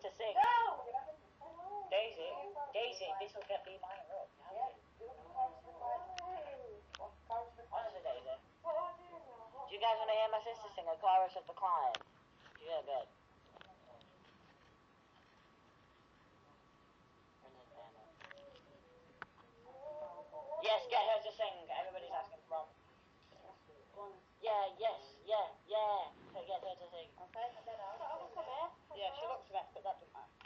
to sing. Daisy, this will get me minor up. Honestly, Daisy. Do you guys want to hear my sister sing a chorus of the client? Yeah, good. Yes, get her to sing. Everybody's asking from. Yeah, yes, yeah. So get her to sing. Okay, and then I'll. Yeah, she looks a mess, but that doesn't matter.